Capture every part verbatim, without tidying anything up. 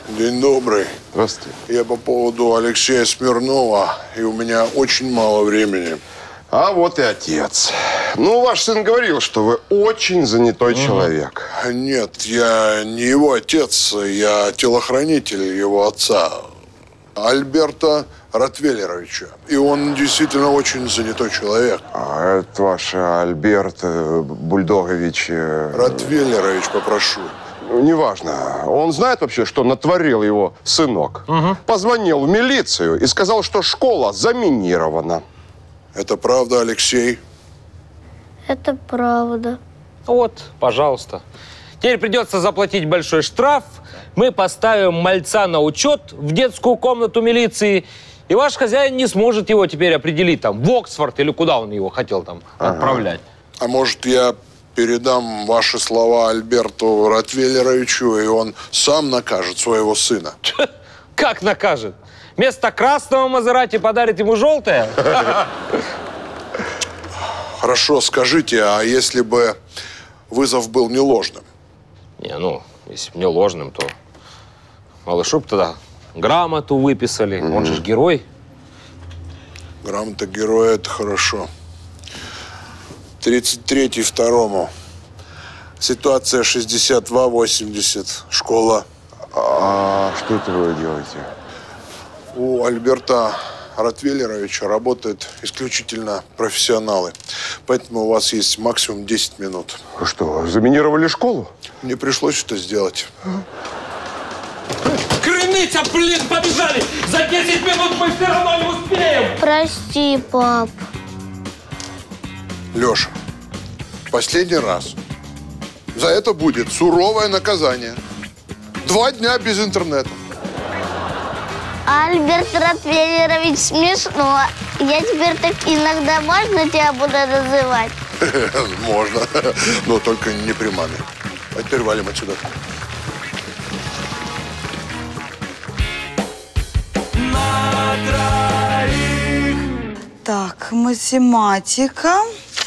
День добрый. Здравствуйте. Я по поводу Алексея Смирнова, и у меня очень мало времени. А вот и отец. Ну, ваш сын говорил, что вы очень занятой угу. человек. Нет, я не его отец, я телохранитель его отца, Альберта Ротвейлеровича. И он действительно очень занятой человек. А это ваш Альберт Бульдогович... Ротвейлерович, попрошу. Неважно. Он знает вообще, что натворил его сынок? Угу. Позвонил в милицию и сказал, что школа заминирована. Это правда, Алексей? Это правда. Вот, пожалуйста. Теперь придется заплатить большой штраф. Мы поставим мальца на учет в детскую комнату милиции. И ваш хозяин не сможет его теперь определить там в Оксфорд или куда он его хотел там ага. отправлять. А может, я передам ваши слова Альберту Ротвейлеровичу, и он сам накажет своего сына? Как накажет? Вместо красного Мазерати подарит ему желтое? Хорошо, скажите, а если бы вызов был не ложным? Не, ну, если бы не ложным, то малышу бы тогда грамоту выписали. Mm-hmm. Он же ж герой. Грамота героя – это хорошо. тридцать третий второму. Ситуация шестьдесят два восемьдесят. Школа. А что это вы делаете? У Альберта Ротвейлеровича работают исключительно профессионалы. Поэтому у вас есть максимум десять минут. Что, заминировали школу? Мне пришлось это сделать. Крыныця, блин, побежали! За десять минут мы все равно не успеем! Прости, пап. Леша, последний раз. За это будет суровое наказание. Два дня без интернета. Альберт Ротвейлерович, смешно. Я теперь так иногда можно тебя буду называть? Можно, но только не при маме. А теперь валим отсюда. Так, математика.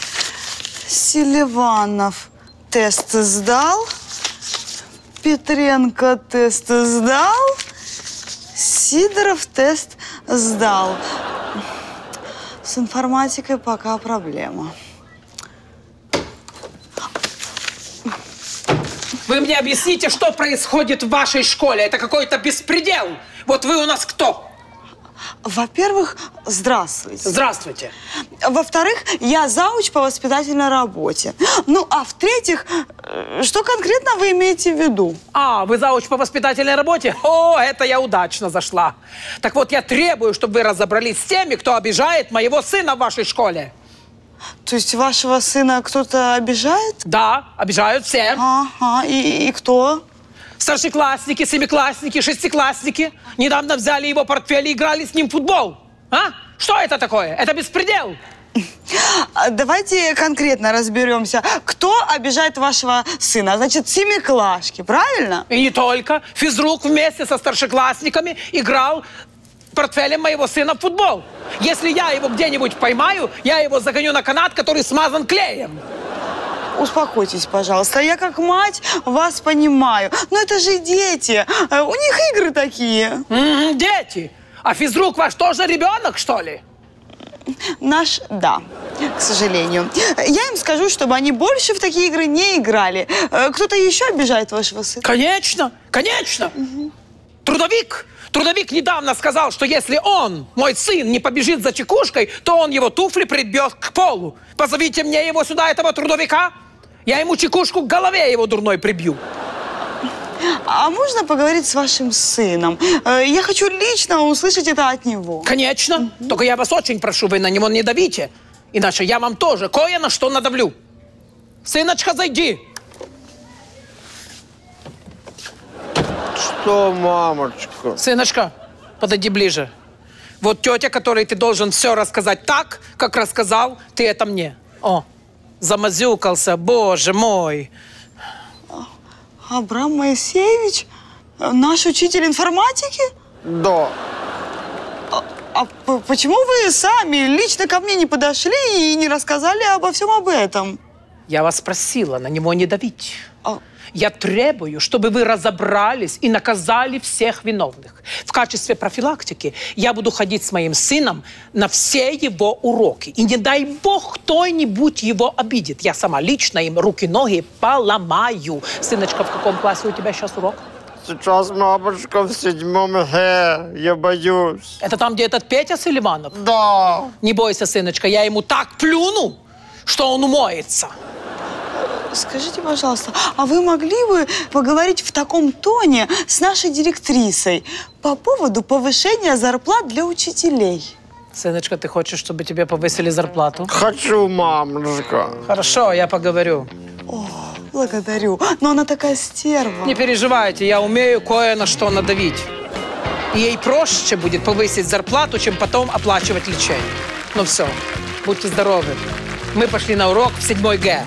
Селиванов тест сдал. Петренко тест сдал. Сидоров тест сдал. С информатикой пока проблема. Вы мне объясните, что происходит в вашей школе? Это какой-то беспредел. Вот вы у нас кто? Во-первых, здравствуйте. Здравствуйте. Во-вторых, я зауч по воспитательной работе. Ну, а в-третьих, что конкретно вы имеете в виду? А, вы зауч по воспитательной работе? О, это я удачно зашла. Так вот, я требую, чтобы вы разобрались с теми, кто обижает моего сына в вашей школе. То есть вашего сына кто-то обижает? Да, обижают все. Ага, и, и кто? Старшеклассники, семиклассники, шестиклассники. Недавно взяли его портфель и играли с ним в футбол. А? Что это такое? Это беспредел. Давайте конкретно разберемся. Кто обижает вашего сына? Значит, семиклашки, правильно? И не только. Физрук вместе со старшеклассниками играл портфелем моего сына в футбол. Если я его где-нибудь поймаю, я его загоню на канат, который смазан клеем. Успокойтесь, пожалуйста. Я как мать вас понимаю. Но это же дети. У них игры такие. Mm-hmm, дети? А физрук ваш тоже ребенок, что ли? Наш, да, к сожалению. Я им скажу, чтобы они больше в такие игры не играли. Кто-то еще обижает вашего сына? Конечно, конечно. Mm-hmm. Трудовик. Трудовик недавно сказал, что если он, мой сын, не побежит за чекушкой, то он его туфли прибьет к полу. Позовите мне его сюда, этого трудовика. Я ему чекушку к голове его дурной прибью. А можно поговорить с вашим сыном? Я хочу лично услышать это от него. Конечно. Mm-hmm. Только я вас очень прошу, вы на него не давите. Иначе я вам тоже кое на что надавлю. Сыночка, зайди. Что, мамочка? Сыночка, подойди ближе. Вот тетя, которой ты должен все рассказать так, как рассказал ты это мне. О, замазюкался, боже мой. Абрам Моисеевич? Наш учитель информатики? Да. А, а почему вы сами лично ко мне не подошли и не рассказали обо всем об этом? Я вас просила на него не давить. А... Я требую, чтобы вы разобрались и наказали всех виновных. В качестве профилактики я буду ходить с моим сыном на все его уроки. И не дай бог кто-нибудь его обидит. Я сама лично им руки-ноги поломаю. Сыночка, в каком классе у тебя сейчас урок? Сейчас, мамочка, в седьмом Г. Я боюсь. Это там, где этот Петя Селиванов? Да. Не бойся, сыночка, я ему так плюну, что он умоется. Скажите, пожалуйста, а вы могли бы поговорить в таком тоне с нашей директрисой по поводу повышения зарплат для учителей? Сыночка, ты хочешь, чтобы тебе повысили зарплату? Хочу, мамочка. Хорошо, я поговорю. О, благодарю. Но она такая стерва. Не переживайте, я умею кое на что надавить. И ей проще будет повысить зарплату, чем потом оплачивать лечение. Ну все, будьте здоровы. Мы пошли на урок в седьмой Г.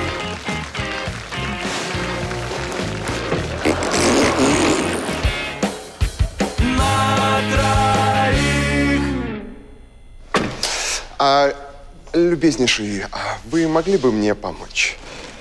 А, любезнейший, а вы могли бы мне помочь?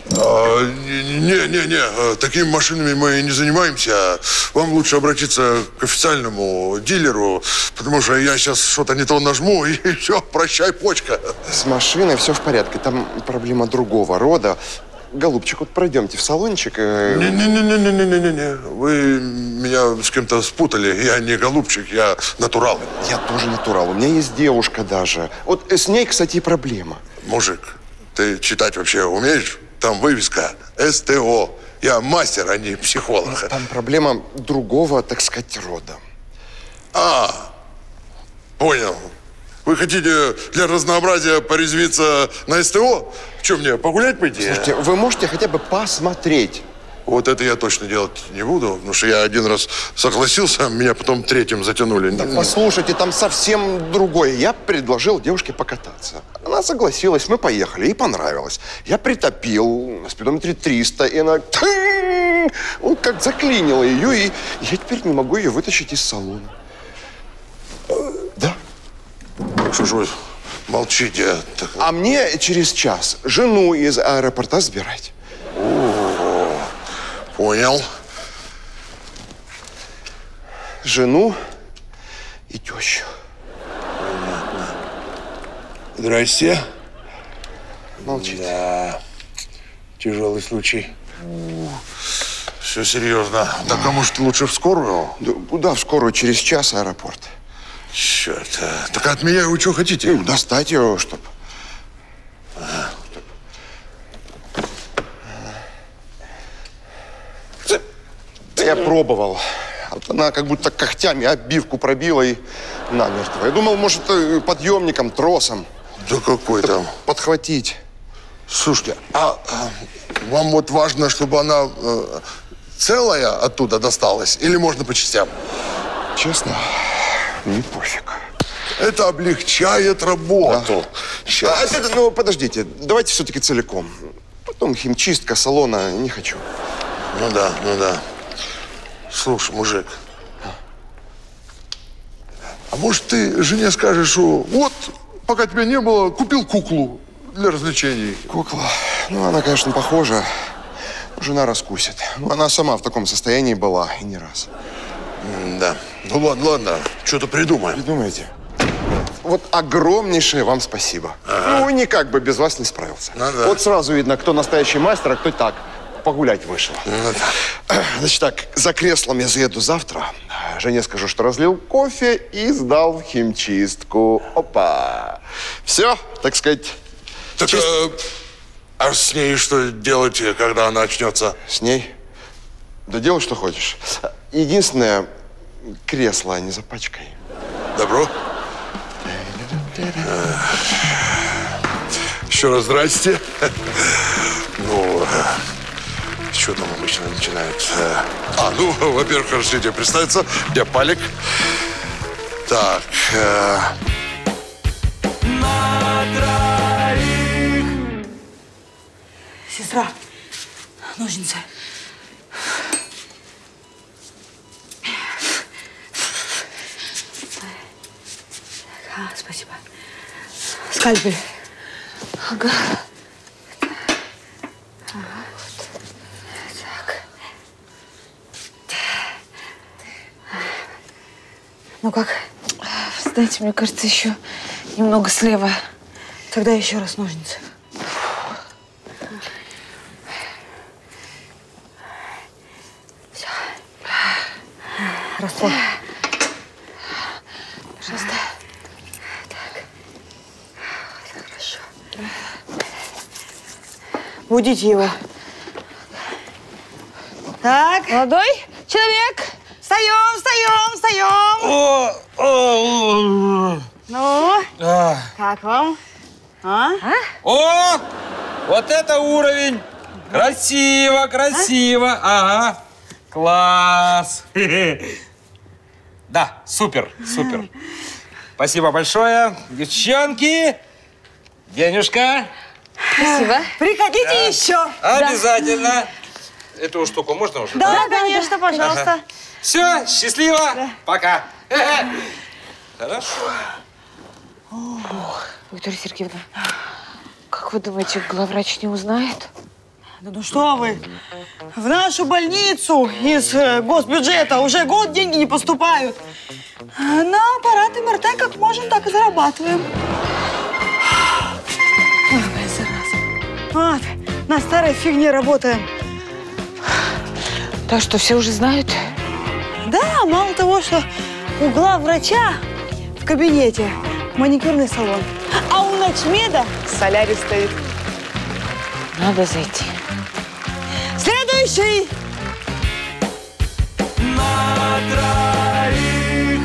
Не-не-не, такими машинами мы не занимаемся. Вам лучше обратиться к официальному дилеру, потому что я сейчас что-то не то нажму, и все, прощай, почка. С машиной все в порядке, там проблема другого рода. Голубчик, вот пройдемте в салончик. Не-не-не-не-не-не-не. Вы меня с кем-то спутали. Я не голубчик, я натурал. Я тоже натурал. У меня есть девушка даже. Вот с ней, кстати, и проблема. Мужик, ты читать вообще умеешь? Там вывеска эс тэ о. Я мастер, а не психолог. Там проблема другого, так сказать, рода. А, понял. Вы хотите для разнообразия порезвиться на эс тэ о? Что, мне погулять пойти? Слушайте, вы можете хотя бы посмотреть? Вот это я точно делать не буду, потому что я один раз согласился, меня потом третьим затянули. Да, послушайте, там совсем другое. Я предложил девушке покататься. Она согласилась, мы поехали, ей понравилось. Я притопил на спидометре триста, и она... Он как заклинила ее, и я теперь не могу ее вытащить из салона. Да. Что ж вы молчите? А мне через час жену из аэропорта забирать. О, понял. Жену и тещу. Понятно. Здрасте. Молчите. Да. Тяжелый случай. Все серьезно. Так, а может, лучше в скорую? Да, да, в скорую, через час аэропорт. Черт. Так от меня вы что хотите? Ну, достать ее, чтоб. Ага. Я пробовал. Вот она как будто когтями обивку пробила и намертво. Я думал, может, подъемником, тросом. Да какой там? Подхватить. Слушайте, а, а вам вот важно, чтобы она э, целая оттуда досталась? Или можно по частям? Честно, не пофиг. Это облегчает работу. Да. Сейчас. А, это, ну, подождите, давайте все-таки целиком. Потом химчистка салона, не хочу. Ну да, ну да. Слушай, мужик, а может ты жене скажешь, что вот, пока тебя не было, купил куклу для развлечений? Кукла, ну, она, конечно, похожа. Жена раскусит. Ну, она сама в таком состоянии была, и не раз. М да. Ну ладно, ладно, что-то придумаем. Придумайте. Вот огромнейшее вам спасибо. Ага. Ну, никак бы без вас не справился. Ну, да. Вот сразу видно, кто настоящий мастер, а кто так, погулять вышел. Ну, да. Значит так, за креслом я заеду завтра. Жене скажу, что разлил кофе и сдал в химчистку. Опа! Все, так сказать. Так, чист... э, а с ней что делать, когда она очнется? С ней? Да делай, что хочешь. Единственное, кресло не запачкай. Добро? Еще раз здрасте. Ну, что там обычно начинают? А, ну, во-первых, разрешите представиться. Я Палик. Так. Э... Сестра, ножницы. А, спасибо. Скальпель. Ага. Ага. Вот. Так. Ну как? Знаете, мне кажется, еще немного слева. Тогда еще раз ножницы. Все. Раствор. Пожалуйста. Так. Вот, хорошо. Будите его. Так. Молодой человек. Встаем, встаем, встаем. О, о, о. Ну, А. как вам? А? О, вот это уровень. Красиво, красиво. Ага. Класс. Да, супер, супер. Спасибо большое. Девчонки, Денюшка. Спасибо. Приходите да. еще. Обязательно. Да. Эту штуку можно уже? Да, да, конечно, пожалуйста. Ага. Все, счастливо. Да. Пока. Хорошо. Виктория Сергеевна, как вы думаете, главврач не узнает? Да ну что вы! В нашу больницу из э, госбюджета уже год деньги не поступают. На аппарат эм эр тэ как можем, так и зарабатываем. Ой, блин, зараза. Вот, на старой фигне работаем. Так что все уже знают? Да, мало того, что у главврача в кабинете маникюрный салон, а у ночмеда солярий стоит. Надо зайти. Следующий! На троих.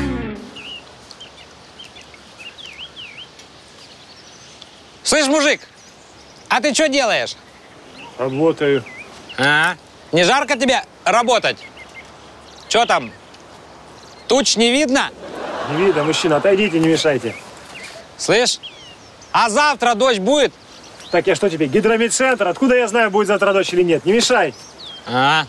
Слышь, мужик, а ты что делаешь? Работаю. А, не жарко тебе работать? Что там? Туч не видно? Не видно, мужчина, отойдите, не мешайте. Слышь, а завтра дождь будет? Так я что тебе, гидромедцентр? Откуда я знаю, будет завтра дождь или нет? Не мешай. А.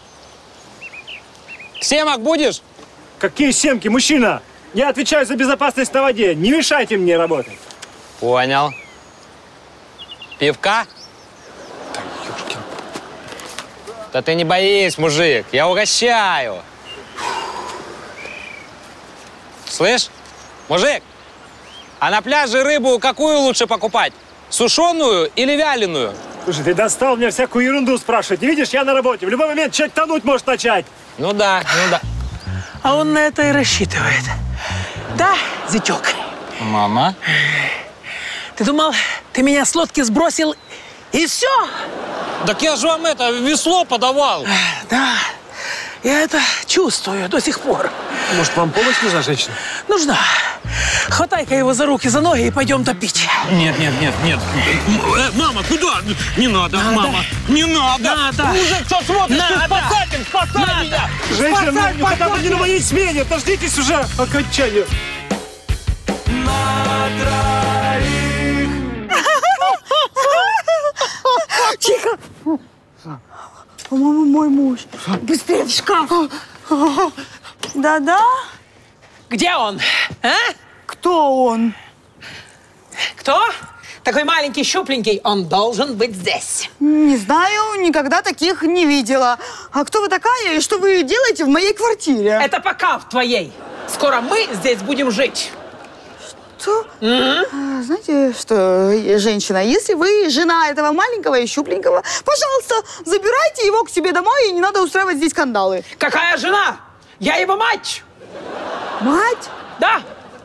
Семок будешь? Какие семки, мужчина? Я отвечаю за безопасность на воде. Не мешайте мне работать. Понял. Пивка? Да ты не боись, мужик, я угощаю. Слышь, мужик, а на пляже рыбу какую лучше покупать? Сушеную или вяленую? Слушай, ты достал меня всякую ерунду спрашивать. Не видишь, я на работе. В любой момент человек тонуть может начать. Ну да, ну да. А он на это и рассчитывает. Да, зятек? Мама? Ты думал, ты меня с лодки сбросил и все? Так я же вам это, весло подавал. Да, я это чувствую до сих пор. Может, вам помощь нужна, женщина? Нужна. Хватай-ка его за руки, за ноги и пойдем топить. Нет, нет, нет, нет. Э, мама, куда? Не надо, надо. Мама. Не надо. Надо. Мужик, что смотришь? Надо. Ты спасатель, спасай надо. меня. Женщина, спасай, ну, хотя бы не на моей смене. Дождитесь уже окончания. На троих. Тихо! По-моему, мой муж. Быстрее в шкаф. Да-да? Где он? А? Кто он? Кто? Такой маленький, щупленький. Он должен быть здесь. Не знаю, никогда таких не видела. А кто вы такая и что вы делаете в моей квартире? Это пока в твоей. Скоро мы здесь будем жить. Что? Mm-hmm. Знаете что, женщина, если вы жена этого маленького и щупленького, пожалуйста, забирайте его к себе домой, и не надо устраивать здесь скандалы. Какая жена? Я его мать. Мать? Да.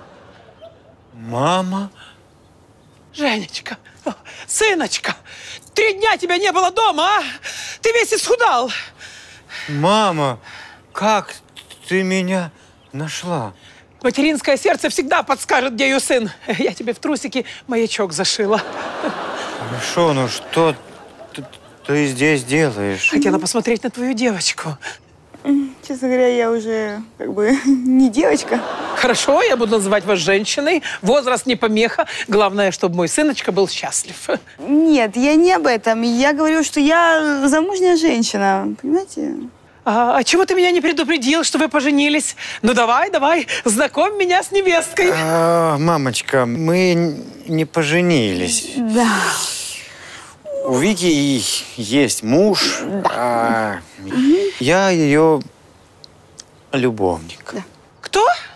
Мама? Женечка, сыночка, три дня тебя не было дома, а? Ты весь исхудал. Мама, как ты меня нашла? Материнское сердце всегда подскажет, где ее сын. Я тебе в трусики маячок зашила. Хорошо, но что ты, ты здесь делаешь? Хотела посмотреть на твою девочку. Честно говоря, я уже как бы не девочка. Хорошо, я буду называть вас женщиной. Возраст не помеха. Главное, чтобы мой сыночка был счастлив. Нет, я не об этом. Я говорю, что я замужняя женщина. Понимаете? А, а чего ты меня не предупредил, что вы поженились? Ну давай, давай, знакомь меня с невесткой. А, мамочка, мы не поженились. Да. У Вики есть муж. А, я ее любовник. Да. Кто?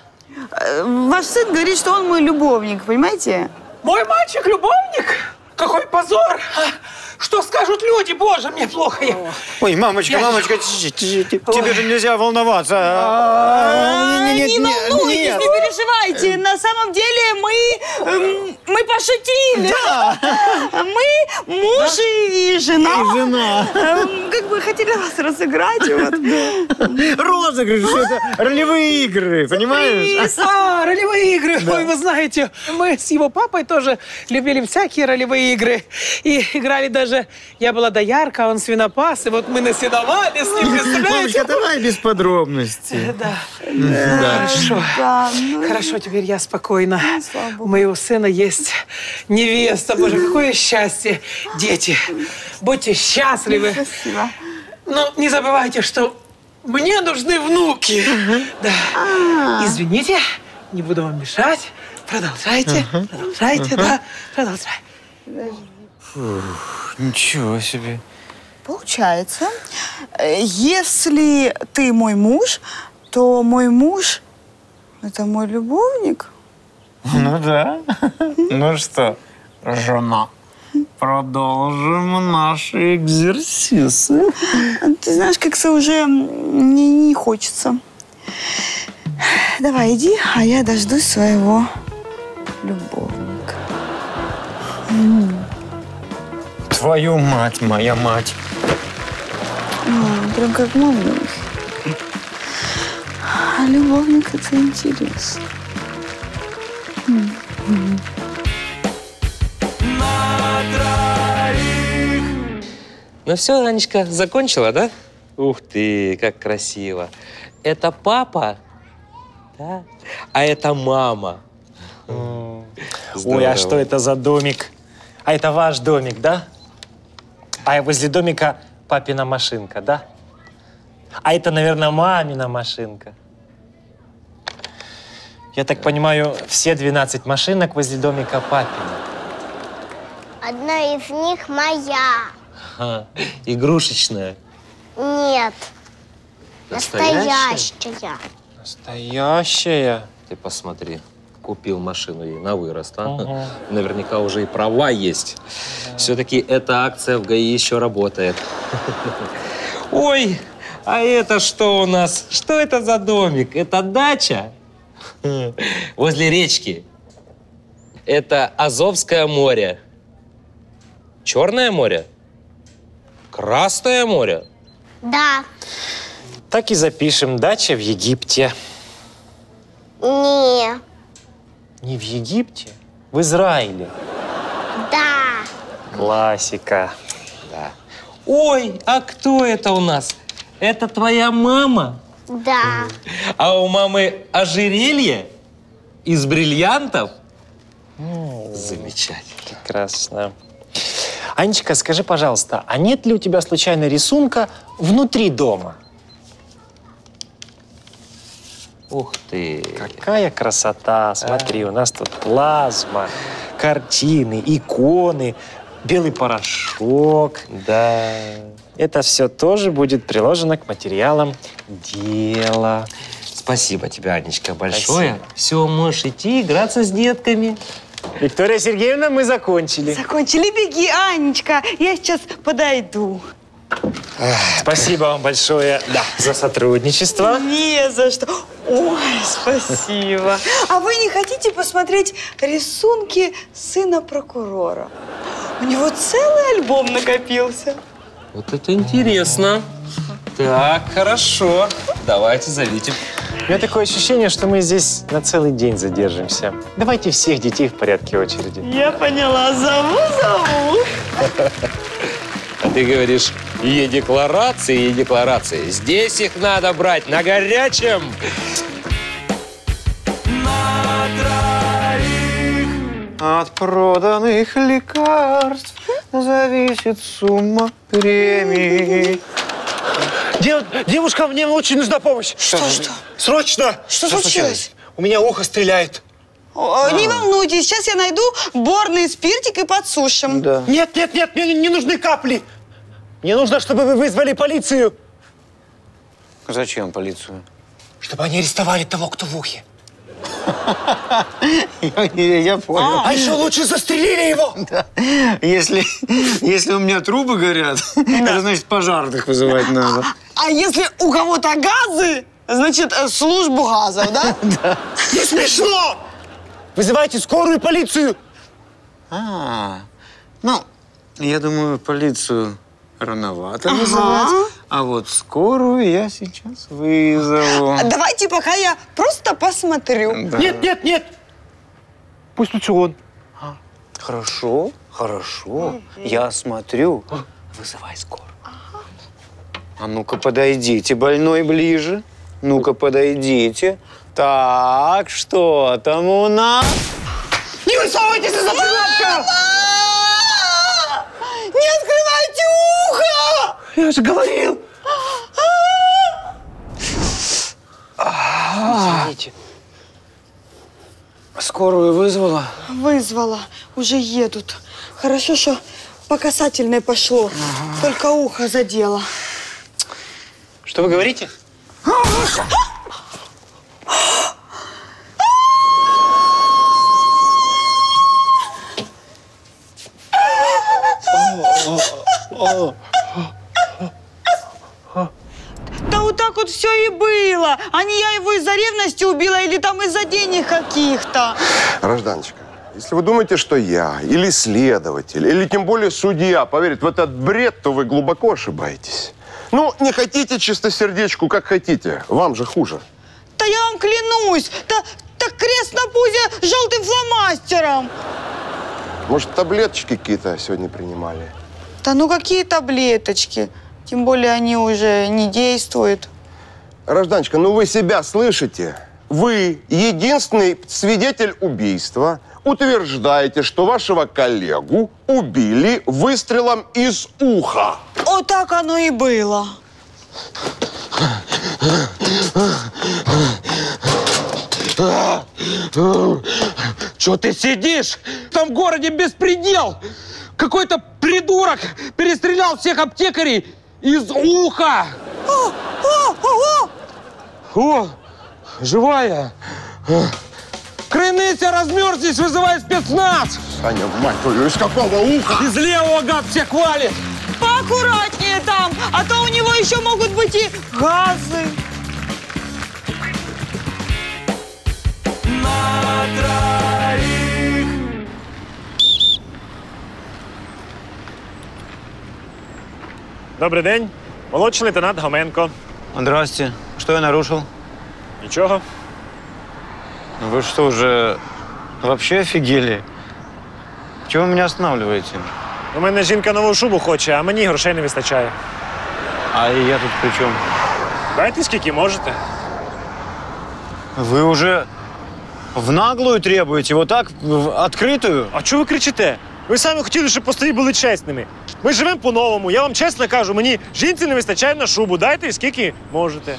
Ваш сын говорит, что он мой любовник, понимаете? Мой мальчик-любовник? Какой позор! Что скажут люди? Боже, мне плохо. Я... Ой, мамочка, Я... мамочка, тебе же нельзя волноваться. Не волнуйтесь, не переживайте. На самом деле мы, мы пошутили. Да. Мы муж и жена. И жена. Как бы хотели вас разыграть. Вот. Розыгрыш, это ролевые игры, понимаешь? А, ролевые игры. Да. Ой, вы знаете, мы с его папой тоже любили всякие ролевые игры. И играли даже... Я была доярка, а он свинопас. И вот мы насиновали с ним, представляете? Мамочка, давай без подробностей. Да. Да. Хорошо. Да, ну... Хорошо, теперь я спокойна. У моего сына есть невеста. Боже, какое счастье. Дети, будьте счастливы. Спасибо. Но не забывайте, что мне нужны внуки. Да. А-а-а. Извините, не буду вам мешать. Продолжайте, uh-huh. продолжайте, uh-huh. да, продолжайте. Фух, ничего себе. Получается, если ты мой муж, то мой муж – это мой любовник. Ну да. Ну что, жена, продолжим наши экзерсисы. Ты знаешь, как-то уже не, не хочется. Давай, иди, а я дождусь своего любовника. М-м. Твою мать, моя мать. А, прям как мамусь. А любовник – это интересно. М-м. Ну все, Анечка, закончила, да? Ух ты, как красиво. Это папа, да? А это мама. Ой, а что это за домик? А это ваш домик, да? А возле домика папина машинка, да? А это, наверное, мамина машинка. Я так понимаю, все двенадцать машинок возле домика папина. Одна из них моя. Ага. Игрушечная. Нет. Настоящая? Настоящая. Настоящая? Ты посмотри. Купил машину ей на вырост, а? Угу. Наверняка уже и права есть. Да. Все-таки эта акция в ГАИ еще работает. Ой, а это что у нас? Что это за домик? Это дача? Возле речки. Это Азовское море. Черное море? Красное море? Да. Так и запишем. Дача в Египте. Не. Не в Египте? В Израиле? Да. Классика. Да. Ой, а кто это у нас? Это твоя мама? Да. А у мамы ожерелье из бриллиантов? О, замечательно. Прекрасно. Анечка, скажи, пожалуйста, а нет ли у тебя случайно рисунка внутри дома? Ух ты! Какая красота! Смотри, а. у нас тут плазма, картины, иконы, белый порошок. Да. Это все тоже будет приложено к материалам дела. Спасибо тебе, Анечка, большое. Спасибо. Все, можешь идти играться с детками. Виктория Сергеевна, мы закончили. Закончили. Беги, Анечка. Я сейчас подойду. Спасибо вам большое, да, за сотрудничество. Не за что. Ой, спасибо. А вы не хотите посмотреть рисунки сына прокурора? У него целый альбом накопился. Вот это интересно. Так, хорошо. Давайте зовите. У меня такое ощущение, что мы здесь на целый день задержимся. Давайте всех детей в порядке очереди. Я поняла. Зову, зову. А ты говоришь, е-декларации, е-декларации. Здесь их надо брать на горячем. На троих. От проданных лекарств зависит сумма премий. Дев, девушка, мне очень нужна помощь. Что, что? Срочно! Что, что случилось? У меня ухо стреляет. О, а. Не волнуйтесь, сейчас я найду борный спиртик и подсушим. Да. Нет, нет, нет, мне не нужны капли. Мне нужно, чтобы вы вызвали полицию. Зачем полицию? Чтобы они арестовали того, кто в ухе. Я понял. А еще лучше застрелили его! Да. Если, если у меня трубы горят, это значит пожарных вызывать надо. А если у кого-то газы, значит службу газов, да? Да. Не смешно! Вызывайте скорую и полицию! А, ну, я думаю, полицию рановато вызывать, а вот скорую я сейчас вызову. Давайте пока я просто посмотрю. Да. Нет, нет, нет! Пусть лучше он. А, хорошо, хорошо. Я смотрю. Вызывай скорую. А ну-ка подойдите, больной, ближе. Ну-ка подойдите. Так, что там у нас? Не высовывайтесь из-за прилавка! Не открывайте ухо! Я же говорил! Извините. Скорую вызвала? Вызвала. Уже едут. Хорошо, что по касательной пошло. Ага. Только ухо задело. Что вы говорите? Да вот так вот все и было. А не я его из-за ревности убила или там из-за денег каких-то. Гражданочка, если вы думаете, что я или следователь, или тем более судья поверит в этот бред, то вы глубоко ошибаетесь. Ну, не хотите чистосердечку, как хотите. Вам же хуже. Да я вам клянусь. Да, да крест на пузе желтым фломастером. Может, таблеточки какие-то сегодня принимали? Да ну какие таблеточки? Тем более они уже не действуют. Гражданочка, ну вы себя слышите? Вы, единственный свидетель убийства, утверждаете, что вашего коллегу убили выстрелом из уха. Вот так оно и было. Чё ты сидишь? Там в городе беспредел! Какой-то придурок перестрелял всех аптекарей из уха! О, о, о, о! О, живая! Крыныся, размерзлись, вызывай спецназ! Саня, мать твою, из какого уха? Из левого, гад, всех валит! Поаккуратнее там, а то у него еще могут быть и газы. На троих. Добрий день. Молодший лейтенант Гоменко. Здрасте. Что я нарушил? Ничего. Вы что, уже вообще офигели? Чего вы меня останавливаете? У мене жінка нову шубу хоче, а мені грошей не вистачає. А я тут при чем? Дайте скільки можете. Вы уже в наглую требуете, вот так, в открытую? А чого ви кричите? Ви самі хотіли, щоб постої були чесними. Ми живемо по-новому. Я вам чесно кажу, мені жінці не вистачає на шубу. Дайте скільки можете.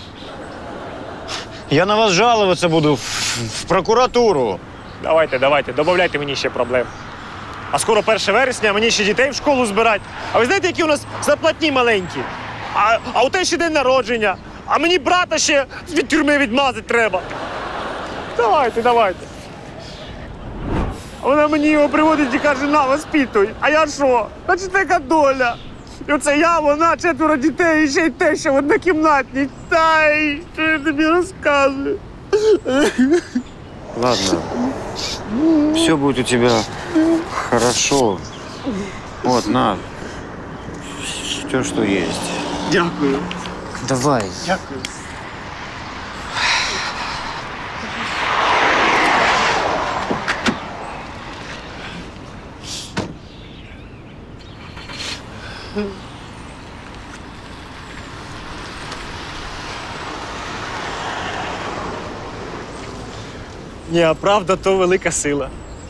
Я на вас жалуватися буду в, в прокуратуру. Давайте, давайте, добавляйте мені ще проблем. А скоро перше вересня, а мені ще дітей в школу збирати. А ви знаєте, які у нас зарплатні маленькі? А, а у те ще день народження. А мені брата ще від тюрми відмазати треба. Давайте, давайте. А вона мені його приводить і каже, на, воспитуй. А я що? Значить, така доля. І оце я, вона, четверо дітей, і ще й те, що в однокімнатній. Та й, що я тобі розказую. Ладно. Все будет у тебя хорошо. Вот, на. Все, что есть. Дякую. Давай. Дякую. Ні, а правда, то велика сила.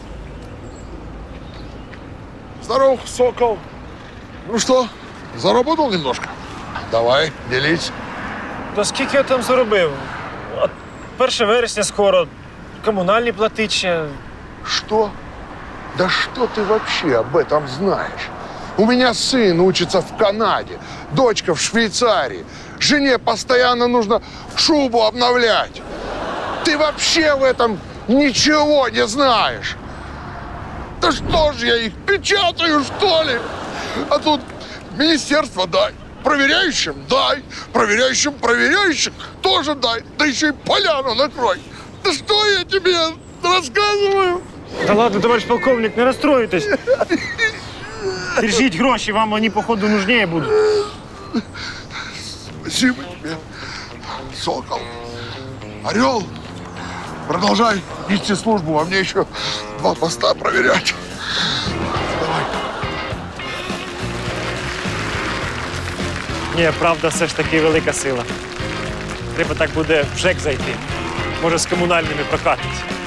Здорово, Сокол. Ну что, заработал немножко? Давай, делись. Та скільки я там заробив? От перше вересня скоро, комунальні платить ще. Что? Да что ты вообще об этом знаешь? У меня сын учится в Канаде, дочка в Швейцарии. Жене постоянно нужно шубу обновлять. Ты вообще в этом ничего не знаешь. Да что ж я их печатаю, что ли? А тут министерство дай, проверяющим дай, проверяющим проверяющих тоже дай, да еще и поляну накрой. Да что я тебе рассказываю? Да ладно, товарищ полковник, не расстройтесь. Держите гроши, вам они, походу, нужнее будут. Спасибо тебе, Сокол. Орел, продолжай нести службу, а мне еще два поста проверять. Давай. Ні, правда, все ж таки велика сила. Треба так буде в ЖЕК зайти. Може, з комунальними прокатить.